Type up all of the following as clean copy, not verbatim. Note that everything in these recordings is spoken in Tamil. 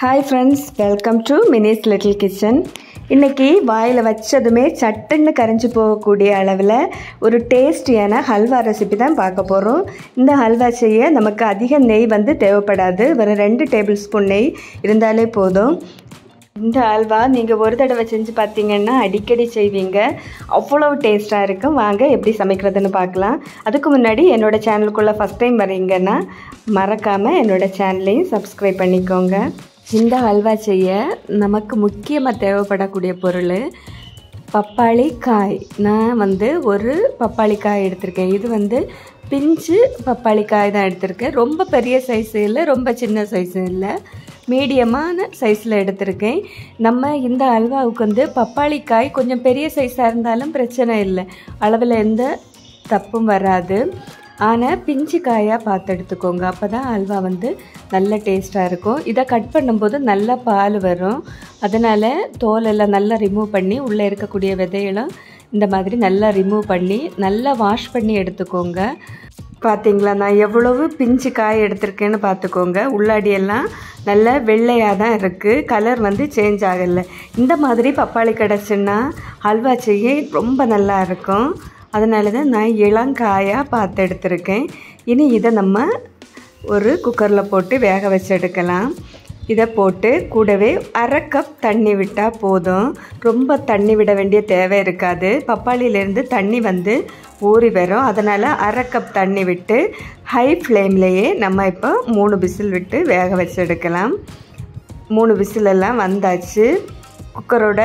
Hi friends, welcome to Minnie's Little Kitchen. இன்னைக்கு வாயில வச்சதுமே சட்டுன்னு கரைஞ்சு போகக்கூடிய அளவில் ஒரு டேஸ்டியான ஹல்வா ரெசிபி தான் பார்க்க போகிறோம். இந்த ஹல்வா செய்ய நமக்கு அதிக நெய் தேவைப்படாது. வெறும் 2 டேபிள் ஸ்பூன் நெய் இருந்தாலே போதும். இந்த ஹல்வா நீங்கள் ஒரு தடவை செஞ்சு பார்த்தீங்கன்னா அடிக்கடி செய்வீங்க. அவ்வளோ டேஸ்ட்டாக இருக்கும். வாங்க எப்படி சமைக்கிறதுன்னு பார்க்கலாம். அதுக்கு முன்னாடி என்னோடய சேனலுக்குள்ளே ஃபஸ்ட் டைம் வரீங்கன்னா மறக்காமல் என்னோடய சேனலையும் சப்ஸ்கிரைப் பண்ணிக்கோங்க. இந்த ஹல்வா செய்ய நமக்கு முக்கியமாக தேவைப்படக்கூடிய பொருள் பப்பாளி காய். நான் ஒரு பப்பாளி காய் எடுத்திருக்கேன். இது பிஞ்சு பப்பாளி காய் தான் எடுத்திருக்கேன். ரொம்ப பெரிய சைஸு இல்லை, ரொம்ப சின்ன சைஸு இல்லை, மீடியமான சைஸில் எடுத்திருக்கேன். நம்ம இந்த ஹல்வாவுக்கு பப்பாளி காய் கொஞ்சம் பெரிய சைஸாக இருந்தாலும் பிரச்சனை இல்லை, அளவில் எந்த தப்பும் வராது. ஆனால் பிஞ்சு காயாக பார்த்து எடுத்துக்கோங்க. அப்போ தான் ஹல்வா நல்ல டேஸ்ட்டாக இருக்கும். இதை கட் பண்ணும்போது நல்லா பால் வரும். அதனால் தோலெல்லாம் நல்லா ரிமூவ் பண்ணி உள்ளே இருக்கக்கூடிய விதையெல்லாம் இந்த மாதிரி நல்லா ரிமூவ் பண்ணி நல்லா வாஷ் பண்ணி எடுத்துக்கோங்க. பார்த்தீங்களா, நான் எவ்வளவு பிஞ்சு காய் எடுத்திருக்கேன்னு பார்த்துக்கோங்க. உள்ளாடியெல்லாம் நல்ல வெள்ளையாக தான் இருக்குது, கலர் சேஞ்ச் ஆகலை. இந்த மாதிரி பப்பாளி கிடச்சுன்னா ஹல்வா செய்ய ரொம்ப நல்லா இருக்கும். அதனால தான் நான் இளங்காயாக பார்த்து எடுத்திருக்கேன். இனி இதை நம்ம ஒரு குக்கரில் போட்டு வேக வச்சு எடுக்கலாம். இதை போட்டு கூடவே 1/2 கப் தண்ணி விட்டால் போதும். ரொம்ப தண்ணி விட வேண்டிய தேவை இருக்காது. பப்பாளியிலேருந்து தண்ணி ஊறி வரும். அதனால் 1/2 கப் தண்ணி விட்டு ஹை ஃப்ளேம்லேயே நம்ம இப்போ 3 விசில் விட்டு வேக வச்சு எடுக்கலாம். 3 விசிலெல்லாம் வந்தாச்சு. குக்கரோட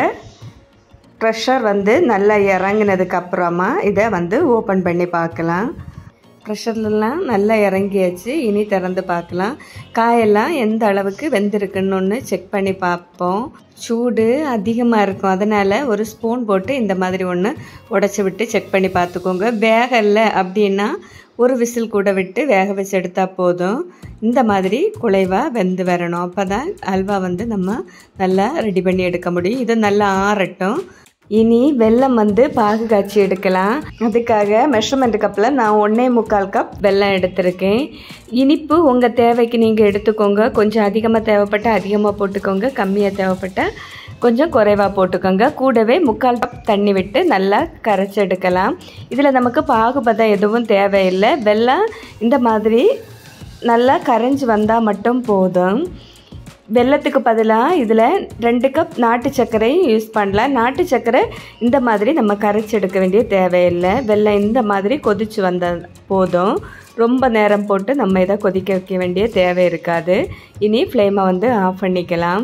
ப்ரெஷர் நல்லா இறங்கினதுக்கப்புறமா இதை ஓப்பன் பண்ணி பார்க்கலாம். ப்ரெஷர்லாம் நல்லா இறங்கியாச்சு. இனி திறந்து பார்க்கலாம். காயெல்லாம் எந்த அளவுக்கு வெந்திருக்குன்னு செக் பண்ணி பார்ப்போம். சூடு அதிகமாக இருக்கும், அதனால் ஒரு ஸ்பூன் போட்டு இந்த மாதிரி ஒன்று உடச்சி விட்டு செக் பண்ணி பார்த்துக்கோங்க. வேகலை அப்படின்னா ஒரு விசில் கூட விட்டு வேக வச்சு எடுத்தால் போதும். இந்த மாதிரி குழைவாக வெந்து வரணும். அப்போ தான் ஹல்வா நம்ம நல்லா ரெடி பண்ணி எடுக்க முடியும். இது நல்லா ஆறட்டும். இனி வெல்லம் பாகு காய்ச்சி எடுக்கலாம். அதுக்காக மெஷர்மெண்ட் கப்பில் நான் 1.25 கப் வெல்லம் எடுத்திருக்கேன். இனிப்பு உங்கள் தேவைக்கு நீங்கள் எடுத்துக்கோங்க. கொஞ்சம் அதிகமாக தேவைப்பட்டால் அதிகமாக போட்டுக்கோங்க, கம்மியாக தேவைப்பட்டால் கொஞ்சம் குறைவாக போட்டுக்கோங்க. கூடவே 3/4 கப் தண்ணி விட்டு நல்லா கரைச்சி எடுக்கலாம். இதில் நமக்கு பாகுபதம் எதுவும் தேவையில்லை. வெல்லம் இந்த மாதிரி நல்லா கரைஞ்சி வந்தால் மட்டும் போதும். வெல்லத்துக்கு பதிலாக இதில் 2 கப் நாட்டு சர்க்கரையும் யூஸ் பண்ணலாம். நாட்டு சர்க்கரை இந்த மாதிரி நம்ம கரைச்சி எடுக்க வேண்டிய தேவையில்லை. வெல்லம் இந்த மாதிரி கொதித்து வந்த போதும். ரொம்ப நேரம் போட்டு நம்ம இதை கொதிக்க வைக்க வேண்டிய தேவை இருக்காது. இனி ஃப்ளேமை ஆஃப் பண்ணிக்கலாம்.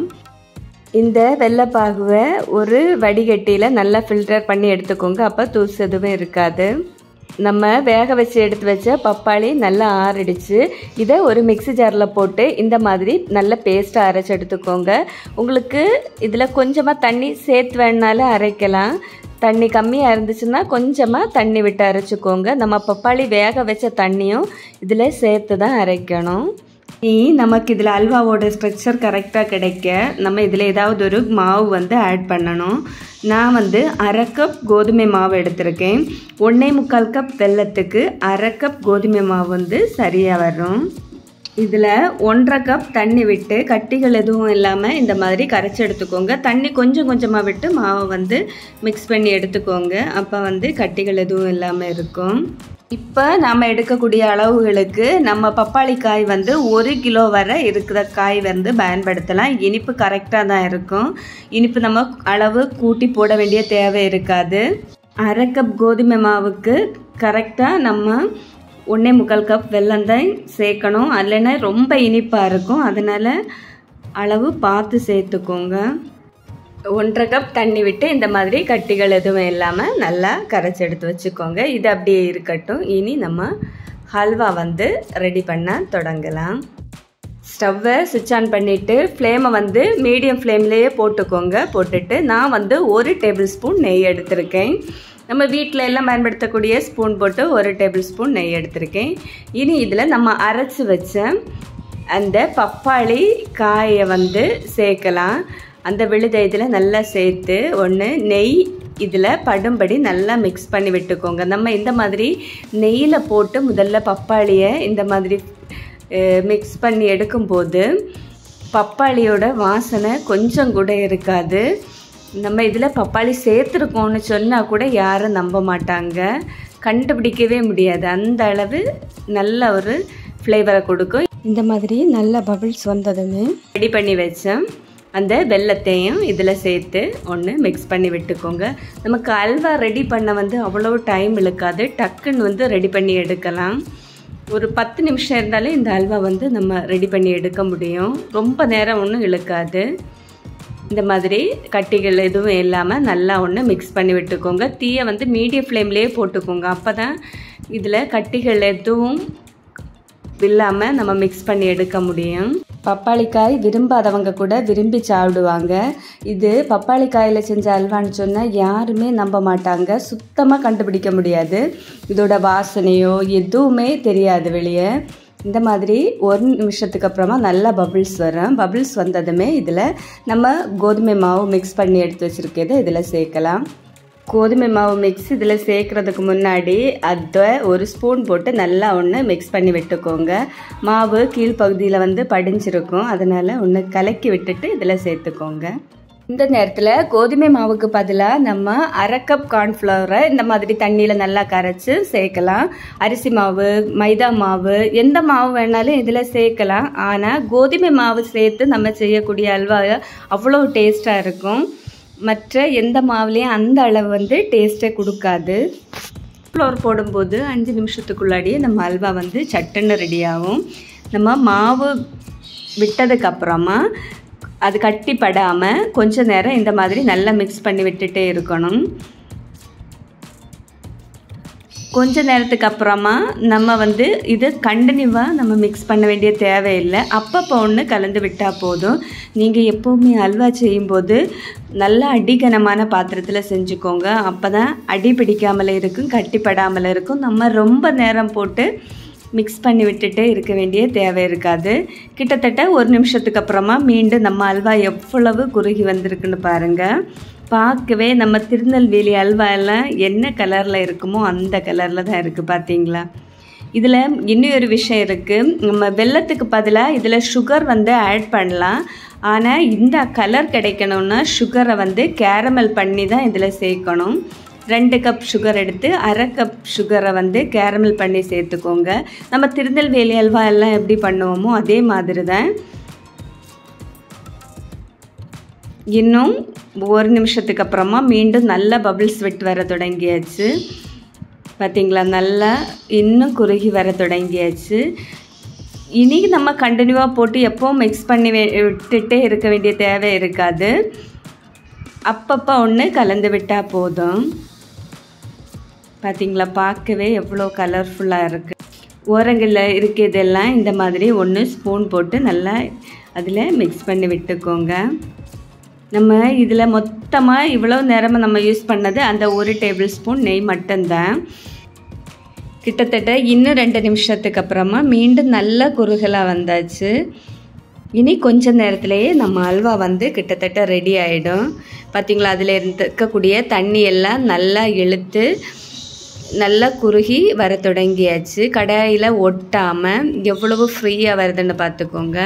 இந்த வெள்ளைப்பாகுவை ஒரு வடிகட்டியில் நல்லா ஃபில்டர் பண்ணி எடுத்துக்கோங்க. அப்போ தூசு எதுவும் இருக்காது. நம்ம வேக வச்சு எடுத்து வச்ச பப்பாளி நல்லா ஆறிடுச்சு. இதை ஒரு மிக்ஸி ஜாரில் போட்டு இந்த மாதிரி நல்ல பேஸ்ட்டாக அரைச்சி எடுத்துக்கோங்க. உங்களுக்கு இதில் கொஞ்சமாக தண்ணி சேர்த்து வேணுனாலும் அரைக்கலாம். தண்ணி கம்மியாக இருந்துச்சுன்னா கொஞ்சமாக தண்ணி விட்டு அரைச்சிக்கோங்க. நம்ம பப்பாளி வேக வச்ச தண்ணியும் இதில் சேர்த்து தான் அரைக்கணும். நமக்கு இதில் அல்வாவோட ஸ்ட்ரக்சர் கரெக்டாக கிடைக்க நம்ம இதில் ஏதாவது ஒரு மாவு ஆட் பண்ணணும். நான் 1/2 கப் கோதுமை மாவு எடுத்திருக்கேன். 1.25 கப் வெல்லத்துக்கு 1/2 கப் கோதுமை மாவு சரியாக வரும். இதில் 1/2 கப் தண்ணி விட்டு கட்டிகள் எதுவும் இல்லாமல் இந்த மாதிரி கரைச்சி எடுத்துக்கோங்க. தண்ணி கொஞ்சம் கொஞ்சமாக விட்டு மாவை மிக்ஸ் பண்ணி எடுத்துக்கோங்க. அப்போ கட்டிகள் எதுவும் இல்லாமல் இருக்கும். இப்போ நாம் எடுக்கக்கூடிய அளவுகளுக்கு நம்ம பப்பாளி காய் 1 கிலோ வரை இருக்கிற காய் பயன்படுத்தலாம். இனிப்பு கரெக்டாக தான் இருக்கும். இனிப்பு நம்ம அளவு கூட்டி போட வேண்டிய தேவை இருக்காது. 1/2 கப் கோதுமை மாவுக்கு கரெக்டாக நம்ம 1.25 கப் வெல்லம் தான் சேர்க்கணும். இல்லைன்னா ரொம்ப இனிப்பாக இருக்கும். அதனால் அளவு பார்த்து சேர்த்துக்கோங்க. 1/2 கப் தண்ணி விட்டு இந்த மாதிரி கட்டிகள் எதுவும் இல்லாமல் நல்லா கரைச்சி எடுத்து வச்சுக்கோங்க. இது அப்படியே இருக்கட்டும். இனி நம்ம ஹல்வா ரெடி பண்ண தொடங்கலாம். ஸ்டவ்வை சுவிட்ச் ஆன் பண்ணிவிட்டு ஃப்ளேமை மீடியம் ஃப்ளேம்லேயே போட்டுக்கோங்க. போட்டுட்டு நான் 1 டேபிள் ஸ்பூன் நெய் எடுத்திருக்கேன். நம்ம வீட்டில் எல்லாம் பயன்படுத்தக்கூடிய ஸ்பூன் போட்டு 1 டேபிள் ஸ்பூன் நெய் எடுத்திருக்கேன். இனி இதில் நம்ம அரைச்சி வச்ச அந்த பப்பாளி காயை சேர்க்கலாம். அந்த விழுதை இதில் நல்லா சேர்த்து நெய் இதில் படும்படி நல்லா மிக்ஸ் பண்ணி விட்டுக்கோங்க. நம்ம இந்த மாதிரி நெய்யில் போட்டு முதல்ல பப்பாளியை இந்த மாதிரி மிக்ஸ் பண்ணி எடுக்கும்போது பப்பாளியோட வாசனை கொஞ்சம் கூட இருக்காது. நம்ம இதில் பப்பாளி சேர்த்துருக்கோன்னு சொன்னால் கூட யாரும் நம்ப மாட்டாங்க, கண்டுபிடிக்கவே முடியாது. அந்த அளவு நல்ல ஒரு ஃப்ளேவரை கொடுக்கும். இந்த மாதிரி நல்ல பபிள்ஸ் வந்ததுமே ரெடி பண்ணி வச்சேன் அந்த வெல்லத்தையும் இதில் சேர்த்து ஒன்று மிக்ஸ் பண்ணி விட்டுக்கோங்க. நமக்கு அல்வா ரெடி பண்ண வந்து அவ்வளோ டைம் இழுக்காது, டக்குன்னு ரெடி பண்ணி எடுக்கலாம். ஒரு 10 நிமிஷம் இருந்தாலே இந்த அல்வா நம்ம ரெடி பண்ணி எடுக்க முடியும். ரொம்ப நேரம் ஒன்றும் இழுக்காது. இந்த மாதிரி கட்டிகள் எதுவும் இல்லாமல் நல்லா ஒன்று மிக்ஸ் பண்ணி விட்டுக்கோங்க. தீயை மீடியம் ஃப்ளேம்லேயே போட்டுக்கோங்க. அப்போ தான் இதில் கட்டிகள் எதுவும் இல்லாமல் நம்ம மிக்ஸ் பண்ணி எடுக்க முடியும். பப்பாளிக்காய் விரும்பாதவங்க கூட விரும்பி சாப்பிடுவாங்க. இது பப்பாளிக்காயில் செஞ்ச அல்வான்னு சொன்னால் யாருமே நம்ப மாட்டாங்க, சுத்தமாக கண்டுபிடிக்க முடியாது. இதோட வாசனையோ எதுவுமே தெரியாது வெளியே. இந்த மாதிரி 1 நிமிஷத்துக்கு அப்புறமா நல்லா பபிள்ஸ் வரும். பபிள்ஸ் வந்ததுமே இதில் நம்ம கோதுமை மாவு மிக்ஸ் பண்ணி எடுத்து வச்சுருக்கதை இதில் சேர்க்கலாம். கோதுமை மாவு மிக்ஸ் இதில் சேர்க்குறதுக்கு முன்னாடி அதை 1 ஸ்பூன் போட்டு நல்லா ஒன்று மிக்ஸ் பண்ணி விட்டுக்கோங்க. மாவு கீழ்ப்பகுதியில் படிஞ்சிருக்கும், அதனால் ஒன்று கலக்கி விட்டுட்டு இதில் சேர்த்துக்கோங்க. இந்த நேரத்தில் கோதுமை மாவுக்கு பதிலாக நம்ம 1/2 கப் கார்ன்ஃப்ளவரை இந்த மாதிரி தண்ணியில் நல்லா கரைச்சி சேர்க்கலாம். அரிசி மாவு, மைதா மாவு, எந்த மாவு வேணாலும் இதில் சேர்க்கலாம். ஆனால் கோதுமை மாவு சேர்த்து நம்ம செய்யக்கூடிய அல்வா அவ்வளோ டேஸ்ட்டாக இருக்கும். மற்ற எந்த மாவுலேயும் அந்த அளவு டேஸ்ட்டே கொடுக்காது. ஃப்ளோர் போடும்போது 5 நிமிஷத்துக்குள்ளாடியே நம்ம அல்வா சட்டுன்னு ரெடி ஆகும். நம்ம மாவு விட்டதுக்கப்புறமா அது கட்டிப்படாமல் கொஞ்சம் நேரம் இந்த மாதிரி நல்லா மிக்ஸ் பண்ணி விட்டுட்டே இருக்கணும். கொஞ்ச நேரத்துக்கு அப்புறமா நம்ம இது கண்டினியூவாக நம்ம மிக்ஸ் பண்ண வேண்டிய தேவையில்லை. அப்பப்போ ஒன்று கலந்து விட்டால் போதும். நீங்கள் எப்போவுமே அல்வா செய்யும்போது நல்லா அடிகனமான பாத்திரத்தில் செஞ்சுக்கோங்க. அப்போ தான் அடி பிடிக்காமல் இருக்கும், கட்டிப்படாமல் இருக்கும். நம்ம ரொம்ப நேரம் போட்டு மிக்ஸ் பண்ணி விட்டுட்டே இருக்க வேண்டிய தேவை இருக்காது. கிட்டத்தட்ட 1 நிமிஷத்துக்கு அப்புறமா மீண்டும் நம்ம அல்வா எவ்வளவு குறுகி வந்திருக்குன்னு பாருங்கள். பார்க்கவே நம்ம திருநெல்வேலி அல்வா எல்லாம் என்ன கலரில் இருக்குமோ அந்த கலரில் தான் இருக்குது, பார்த்தீங்களா? இதில் இன்னொரு விஷயம் இருக்குது. நம்ம வெல்லத்துக்கு பதிலாக இதில் சுகர் ஆட் பண்ணலாம். ஆனால் இந்த கலர் கிடைக்கணும்னா சுகரை கேரமல் பண்ணி தான் இதில் சேர்க்கணும். 2 கப் சுகர் எடுத்து 1/2 கப் சுகரை கேரமல் பண்ணி சேர்த்துக்கோங்க. நம்ம திருநெல்வேலி அல்வா எல்லாம் எப்படி பண்ணுவோமோ அதே மாதிரி தான். இன்னும் 1 நிமிஷத்துக்கு அப்புறமா மீண்டும் நல்லா பபிள்ஸ் விட்டு வர தொடங்கியாச்சு. பார்த்திங்களா, நல்லா இன்னும் குறுகி வர தொடங்கியாச்சு. இனி நம்ம கண்டினியூவாக போட்டு எப்போவும் மிக்ஸ் பண்ணி விட்டுட்டே இருக்க வேண்டிய தேவை இருக்காது. அப்பப்போ ஒன்று கலந்து விட்டால் போதும். பார்த்திங்களா, பார்க்கவே எவ்வளோ கலர்ஃபுல்லாக இருக்குது. ஓரங்களில் இருக்கிறதெல்லாம் இந்த மாதிரி 1 ஸ்பூன் போட்டு நல்லா அதில் மிக்ஸ் பண்ணி விட்டுக்கோங்க. நம்ம இதில் மொத்தமாக இவ்வளோ நேரமாக நம்ம யூஸ் பண்ணது அந்த 1 டேபிள் ஸ்பூன் நெய் மட்டும்தான். கிட்டத்தட்ட இன்னும் 2 நிமிஷத்துக்கு அப்புறமா மீண்டும் நல்ல குறுகலாக வந்தாச்சு. இனி கொஞ்ச நேரத்திலேயே நம்ம அல்வா கிட்டத்தட்ட ரெடி ஆகிடும். பார்த்திங்களா, அதில் இருக்கக்கூடிய தண்ணி எல்லாம் நல்லா இழுத்து நல்லா குறுகி வர தொடங்கியாச்சு. கடாயில் ஒட்டாமல் எவ்வளவு ஃப்ரீயாக வருதுன்னு பார்த்துக்கோங்க.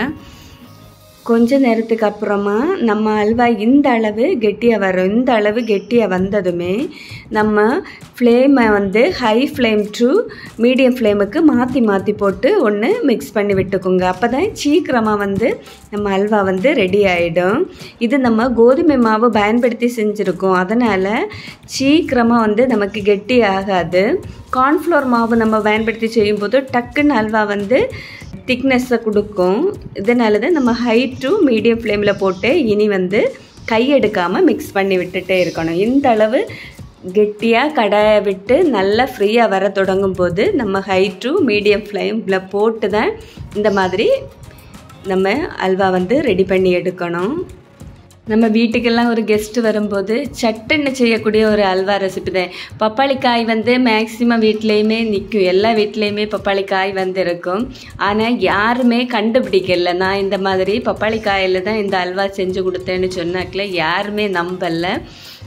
கொஞ்ச நேரத்துக்கு அப்புறமா நம்ம அல்வா இந்த அளவு கெட்டியாக வரும். இந்த அளவு கெட்டியாக வந்ததுமே நம்ம ஃப்ளேமை ஹை ஃப்ளேம் டு மீடியம் ஃப்ளேமுக்கு மாற்றி மாற்றி போட்டு ஒன்று மிக்ஸ் பண்ணி விட்டுக்கோங்க. அப்போ தான் சீக்கிரமாக நம்ம அல்வா ரெடி ஆகிடும். இது நம்ம கோதுமை மாவு பயன்படுத்தி செஞ்சுருக்கோம், அதனால் சீக்கிரமாக நமக்கு கெட்டி ஆகாது. கார்ன்ஃப்ளவர் மாவு நம்ம பயன்படுத்தி செய்யும்போது டக்குன்னு அல்வா திக்னஸை கொடுக்கும். இதனால தான் நம்ம ஹை டு மீடியம் ஃப்ளேமில் போட்டு இனி கையெடுக்காமல் மிக்ஸ் பண்ணி விட்டுட்டே இருக்கணும். இந்த அளவு கெட்டியாக கடாயை விட்டு நல்லா ஃப்ரீயாக வர தொடங்கும் போது நம்ம ஹை டு மீடியம் ஃப்ளேமில் போட்டு தான் இந்த மாதிரி நம்ம அல்வா ரெடி பண்ணி எடுக்கணும். நம்ம வீட்டுக்கெல்லாம் ஒரு கெஸ்ட்டு வரும்போது சட்டுன்னு செய்யக்கூடிய ஒரு அல்வா ரெசிபி தான். பப்பாளிக்காய் மேக்ஸிமம் வீட்லேயுமே நிற்கும், எல்லா வீட்லேயுமே பப்பாளிக்காய் இருக்கும். ஆனால் யாருமே கண்டுபிடிக்கல. நான் இந்த மாதிரி பப்பாளிக்காயில் தான் இந்த அல்வா செஞ்சு கொடுத்தேன்னு சொன்னாக்கில் யாருமே நம்பலை.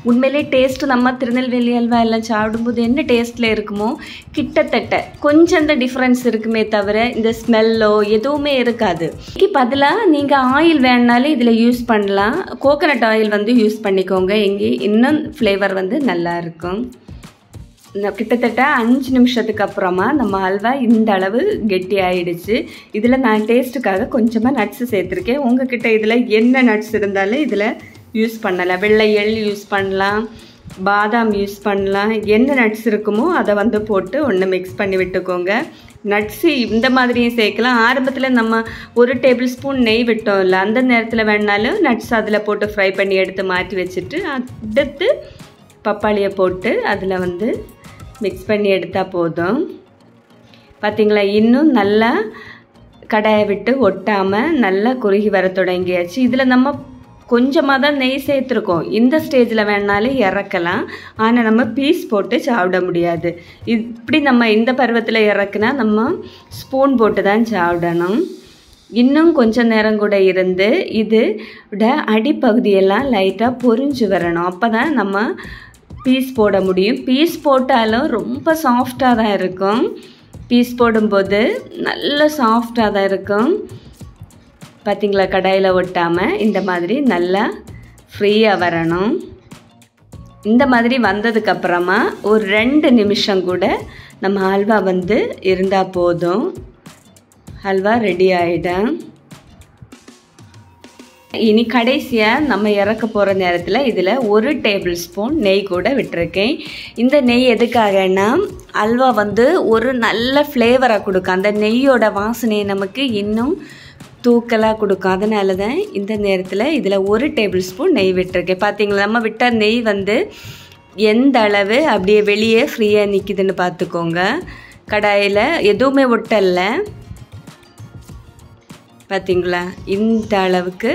உண்மையிலே டேஸ்ட்டு நம்ம திருநெல்வேலி அல்வா எல்லாம் சாப்பிடும்போது என்ன டேஸ்ட்டில் இருக்குமோ கிட்டத்தட்ட கொஞ்சம் தான் டிஃப்ரென்ஸ் இருக்குமே தவிர இந்த ஸ்மெல்லோ எதுவுமே இருக்காது. இதுக்கு பதிலாக நீங்கள் ஆயில் வேணுனாலும் இதில் யூஸ் பண்ணலாம். கோகனட் ஆயில் வந்து யூஸ் பண்ணிக்கோங்க. இங்கே இன்னும் ஃப்ளேவர் வந்து நல்லாயிருக்கும். கிட்டத்தட்ட 5 நிமிஷத்துக்கு அப்புறமா நம்ம அல்வா இந்த அளவு கெட்டி ஆயிடுச்சு. இதில் நான் டேஸ்ட்டுக்காக கொஞ்சமாக நட்ஸு சேர்த்துருக்கேன். உங்ககிட்ட இதில் என்ன நட்ஸ் இருந்தாலும் இதில் யூஸ் பண்ணலாம். வெள்ளை எள் யூஸ் பண்ணலாம், பாதாம் யூஸ் பண்ணலாம். என்ன நட்ஸ் இருக்குமோ அதை வந்து போட்டு ஒன்று மிக்ஸ் பண்ணி விட்டுக்கோங்க. நட்ஸு இந்த மாதிரியும் சேர்க்கலாம். ஆரம்பத்தில் நம்ம 1 டேபிள் ஸ்பூன் நெய் விட்டோம் இல்லை, அந்த நேரத்தில் வேணாலும் நட்ஸ் அதில் போட்டு ஃப்ரை பண்ணி எடுத்து மாற்றி வச்சுட்டு அடுத்து பப்பாளியை போட்டு அதில் வந்து மிக்ஸ் பண்ணி எடுத்தால் போதும். பார்த்திங்களா, இன்னும் நல்லா கடாயை விட்டு ஒட்டாமல் நல்லா குறுகி வர தொடங்கியாச்சு. இதில் நம்ம கொஞ்சமாக தான் நெய் சேர்த்துருக்கோம். இந்த ஸ்டேஜில் வேணாலும் இறக்கலாம். ஆனால் நம்ம பீஸ் போட்டு சாப்பிட முடியாது. இப்படி நம்ம இந்த பருவத்தில் இறக்குனா நம்ம ஸ்பூன் போட்டு தான் சாப்பிடணும். இன்னும் கொஞ்சம் நேரம் கூட இருந்து இதோட அடிப்பகுதியெல்லாம் லைட்டாக பொரிஞ்சு வரணும். அப்போ தான் நம்ம பீஸ் போட முடியும். பீஸ் போட்டாலும் ரொம்ப சாஃப்டாக தான் இருக்கும். பீஸ் போடும்போது நல்ல சாஃப்டாக தான் இருக்கும். பார்த்திங்களா, கடாயில் ஒட்டாமல் இந்த மாதிரி நல்லா ஃப்ரீயாக வரணும். இந்த மாதிரி வந்ததுக்கப்புறமா ஒரு 2 நிமிஷம் கூட நம்ம ஹல்வா வந்து இருந்தால் போதும். ஹல்வா ரெடி ஆகிடும். இனி கடைசியாக நம்ம இறக்க போகிற நேரத்தில் இதில் 1 டேபிள் ஸ்பூன் நெய் கூட விட்டுருக்கேன். இந்த நெய் எதுக்காகனா அல்வா வந்து ஒரு நல்ல ஃப்ளேவராக கொடுக்கும். அந்த நெய்யோட வாசனையை நமக்கு இன்னும் தூக்கலாக கொடுக்கும். அதனால தான் இந்த நேரத்தில் இதில் 1 டேபிள் ஸ்பூன் நெய் விட்டுருக்கேன். பார்த்தீங்களா, நம்ம விட்ட நெய் வந்து எந்த அளவு அப்படியே வெளியே ஃப்ரீயாக நிற்கிதுன்னு பார்த்துக்கோங்க. கடாயில் எதுவுமே ஒட்டலை. பார்த்தீங்களா, இந்த அளவுக்கு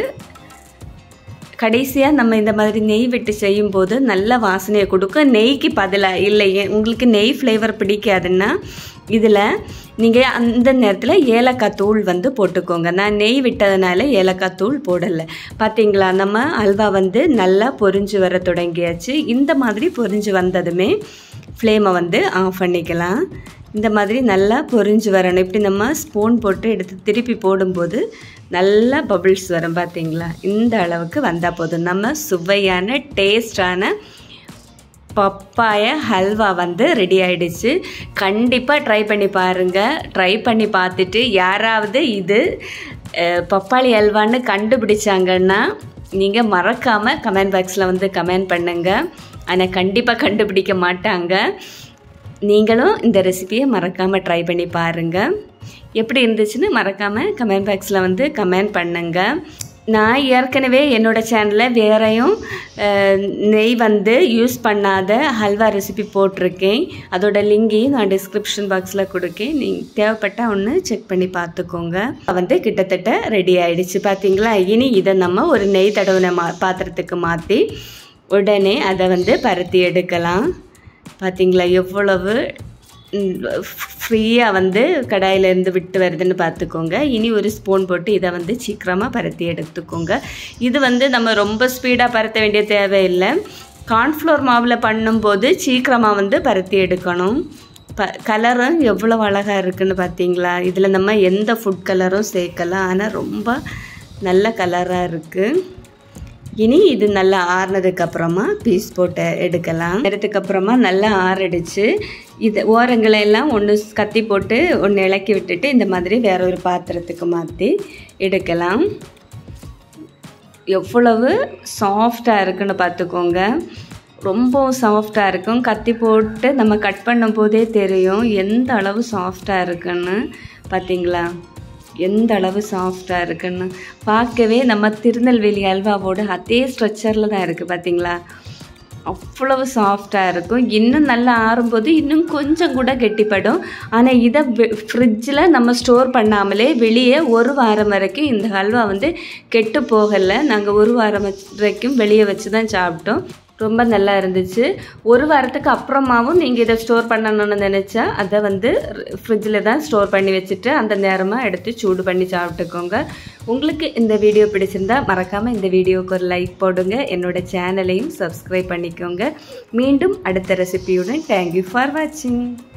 கடைசியாக நம்ம இந்த மாதிரி நெய் விட்டு செய்யும்போது நல்ல வாசனையை கொடுக்கும். நெய்க்கு பதிலாக இல்லையே உங்களுக்கு நெய் ஃப்ளேவர் பிடிக்காதுன்னா இதில் நீங்கள் அந்த நேரத்தில் ஏலக்காய் தூள் வந்து போட்டுக்கோங்க. நான் நெய் விட்டதுனால ஏலக்காய் தூள் போடலை. பார்த்தீங்களா, நம்ம அல்வா வந்து நல்லா பொரிஞ்சு வர தொடங்கியாச்சு. இந்த மாதிரி பொரிஞ்சு வந்ததுமே ஃப்ளேமை வந்து ஆஃப் பண்ணிக்கலாம். இந்த மாதிரி நல்லா பொரிஞ்சு வரணும். இப்படி நம்ம ஸ்பூன் போட்டு எடுத்து திருப்பி போடும்போது நல்லா பபிள்ஸ் வரும். பார்த்தீங்களா, இந்த அளவுக்கு வந்தால் போதும். நம்ம சுவையான டேஸ்டான பப்பாய ஹல்வா வந்து ரெடி ஆகிடுச்சு. கண்டிப்பாக ட்ரை பண்ணி பாருங்கள். ட்ரை பண்ணி பார்த்துட்டு யாராவது இது பப்பாளி ஹல்வான்னு கண்டுபிடிச்சாங்கன்னா நீங்கள் மறக்காமல் கமெண்ட் பாக்ஸில் வந்து கமெண்ட் பண்ணுங்கள். ஆனால் கண்டிப்பாக கண்டுபிடிக்க மாட்டாங்க. நீங்களும் இந்த ரெசிபியை மறக்காமல் ட்ரை பண்ணி பாருங்கள். எப்படி இருந்துச்சுன்னு மறக்காமல் கமெண்ட் பாக்ஸில் வந்து கமெண்ட் பண்ணுங்கள். நான் ஏற்கனவே என்னோடய சேனலில் வேறையும் நெய் வந்து யூஸ் பண்ணாத ஹல்வா ரெசிபி போட்டிருக்கேன். அதோட லிங்கையும் நான் டிஸ்கிரிப்ஷன் பாக்ஸில் கொடுக்கேன். நீங்கள் தேவைப்பட்டால் ஒன்று செக் பண்ணி பார்த்துக்கோங்க. வந்து கிட்டத்தட்ட ரெடி ஆகிடுச்சு. பார்த்தீங்களா, இனி இதை நம்ம ஒரு நெய் தடவின பாத்திரத்துக்கு மாற்றி உடனே அதை வந்து பருத்தி எடுக்கலாம். பார்த்தீங்களா, எவ்வளவு ஃப்ரீயாக வந்து கடாயிலேருந்து விட்டு வருதுன்னு பார்த்துக்கோங்க. இனி ஒரு ஸ்பூன் போட்டு இதை வந்து சீக்கிரமாக பருத்தி எடுத்துக்கோங்க. இது வந்து நம்ம ரொம்ப ஸ்பீடாக பருத்த வேண்டிய தேவையில்லை. கார்ன்ஃப்ளவர் மாவில் பண்ணும்போது சீக்கிரமாக வந்து பருத்தி எடுக்கணும். கலரும் எவ்வளோ அழகாக இருக்குதுன்னு பார்த்தீங்களா. இதில் நம்ம எந்த ஃபுட் கலரும் சேர்க்கலாம். ஆனால் ரொம்ப நல்ல கலராக இருக்குது. இனி இது நல்லா ஆறுனதுக்கப்புறமா பீஸ் போட்டு எடுக்கலாம். எடுத்ததுக்கப்புறமா நல்லா ஆறடிச்சு இது ஓரங்களெல்லாம் ஒன்று கத்தி போட்டு ஒன்று இலக்கி விட்டுட்டு இந்த மாதிரி வேற ஒரு பாத்திரத்துக்கு மாற்றி எடுக்கலாம். எவ்வளவு சாஃப்டாக இருக்குன்னு பார்த்துக்கோங்க. ரொம்ப சாஃப்டாக இருக்கும். கத்தி போட்டு நம்ம கட் பண்ணும் போதே தெரியும் எந்த அளவு சாஃப்டாக இருக்குன்னு. பார்த்தீங்களா, எந்த அளவு சாஃப்டாக இருக்குன்னு. பார்க்கவே நம்ம திருநெல்வேலி அல்வாவோட அதே ஸ்ட்ரக்சரில் தான் இருக்குது. பார்த்தீங்களா, அவ்வளவு சாஃப்டாக இருக்கும். இன்னும் நல்லா ஆறும்போது இன்னும் கொஞ்சம் கூட கெட்டிப்படும். ஆனால் இதை ஃப்ரிட்ஜில் நம்ம ஸ்டோர் பண்ணாமலே வெளியே 1 வாரம் வரைக்கும் இந்த ஹல்வா வந்து கெட்டு போகலை. நாங்கள் 1 வாரம் வரைக்கும் வெளியே வச்சு தான் சாப்பிட்டோம். ரொம்ப நல்லா இருந்துச்சு. 1 வாரத்துக்கு அப்புறமாவும் நீங்கள் இதை ஸ்டோர் பண்ணணும்னு நினச்சா அதை வந்து ஃப்ரிட்ஜில் தான் ஸ்டோர் பண்ணி வச்சுட்டு அந்த நேரமாக எடுத்து சூடு பண்ணி சாப்பிட்டுக்கோங்க. உங்களுக்கு இந்த வீடியோ பிடிச்சிருந்தா மறக்காமல் இந்த வீடியோவுக்கு ஒரு லைக் போடுங்க. என்னோட சேனலையும் சப்ஸ்கிரைப் பண்ணிக்கோங்க. மீண்டும் அடுத்த ரெசிபியுடன் தேங்க்யூ ஃபார் வாட்சிங்.